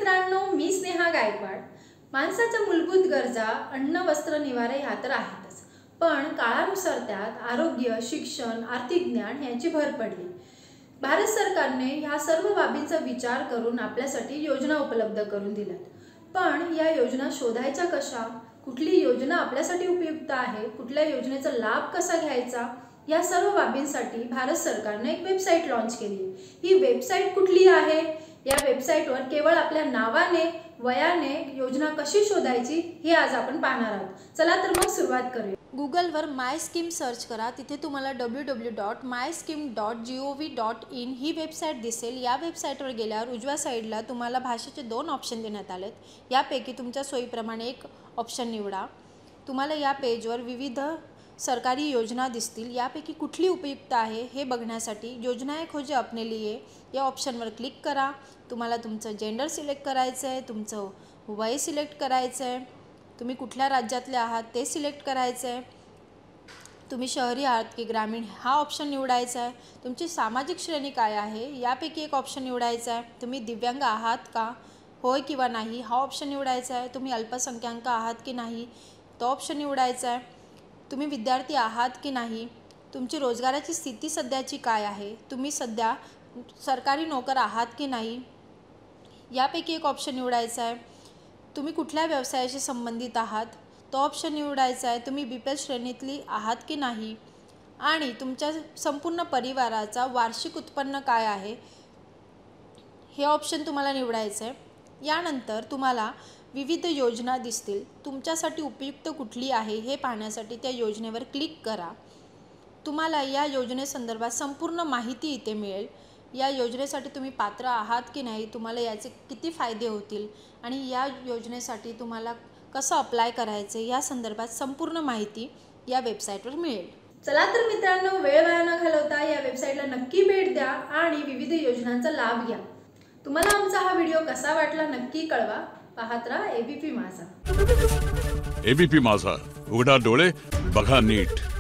मित्रांनो, मी स्नेहा गायकवाड। माणसाच्या मूलभूत गरजा अन्न, वस्त्र, निवारा ह्या तर आहेतच, पण काळानुसार त्यात आरोग्य, शिक्षण, आर्थिक ज्ञान यांची भर पडली। भारत सरकारने ह्या सर्व बाबींचा विचार करून आपल्यासाठी योजना उपलब्ध करून दिल्यात। पण या योजना शोधायच्या कशा, कुठली योजना आपल्यासाठी उपयुक्त आहे, कुठल्या योजनेचा लाभ कसा घ्यायचा, या सर्व बाबींसाठी भारत सरकारने एक वेबसाईट लॉन्च केली। ही वेबसाईट कुठली आहे? या वेबसाईटवर केवळ आपल्या नावाने, वयाने योजना कशी शोधायची हे आज आपण पाहणार आहोत। चला तर मग सुरुवात करूया। गुगलवर माय स्कीम सर्च करा, तिथे तुम्हाला www.myscheme.gov.in ही वेबसाईट दिसेल। या वेबसाईटवर गेल्यावर उजव्या साईडला तुम्हाला भाषेचे 2 ऑप्शन देण्यात आलेत। यापैकी तुमच्या सोयीप्रमाणे एक ऑप्शन निवडा। तुम्हाला या पेजवर विविध सरकारी योजना दिसतील। यापैकी कुठली उपयुक्त आहे हे बघण्यासाठी योजनाएं खोजे अपने लिए या ऑप्शनवर क्लिक करा। तुम्हाला तुमचं जेंडर सिलेक्ट करायचं आहे, तुमचं वय सिलेक्ट करायचं आहे, तुम्ही कुठल्या राज्यातले आहात ते सिलेक्ट करायचं आहे, तुम्ही शहरी आहात की ग्रामीण हा ऑप्शन निवडायचा आहे, तुमची सामाजिक श्रेणी काय आहे यापैकी एक ऑप्शन निवडायचा आहे, तुम्ही दिव्यांग आहात का, होय किंवा नाही हा ऑप्शन निवडायचा आहे, तुम्ही अल्पसंख्याक आहात की नाही तो ऑप्शन निवडायचा आहे, तुम्ही विद्यार्थी आहात की नाही, तुमची रोजगाराची स्थिती सध्याची काय आहे, तुम्ही सध्या सरकारी नोकर आहात की नाही यापैकी एक ऑप्शन निवडायचा आहे, तुम्ही कुठल्या व्यवसायाशी संबंधित आहात तो ऑप्शन निवडायचा आहे, तुम्ही BPL श्रेणीतली आहात की नाही आणि तुमच्या संपूर्ण परिवाराचा वार्षिक उत्पन्न काय आहे हे ऑप्शन तुम्हाला निवडायचं आहे। यानंतर तुम्हाला विविध योजना दिसतील। तुमच्यासाठी उपयुक्त कुठली आहे हे पाहण्यासाठी त्या योजनेवर क्लिक करा। तुम्हाला या योजनेसंदर्भात संपूर्ण माहिती इथे मिळेल। या योजनेसाठी तुम्ही पात्र आहात की नाही, तुम्हाला याचे किती फायदे होतील आणि या योजनेसाठी तुम्हाला कसं अप्लाय करायचे या संदर्भात संपूर्ण माहिती या वेबसाईटवर मिळेल। चला तर मित्रांनो, वेळ वाया न घालवता या वेबसाईटला नक्की भेट द्या आणि विविध योजनांचा लाभ घ्या। तुम्हाला आमचा हा व्हिडिओ कसा वाटला नक्की कळवा। पाहत राहा ABP माझा। ABP माझा, उघडा डोळे बघा नीट।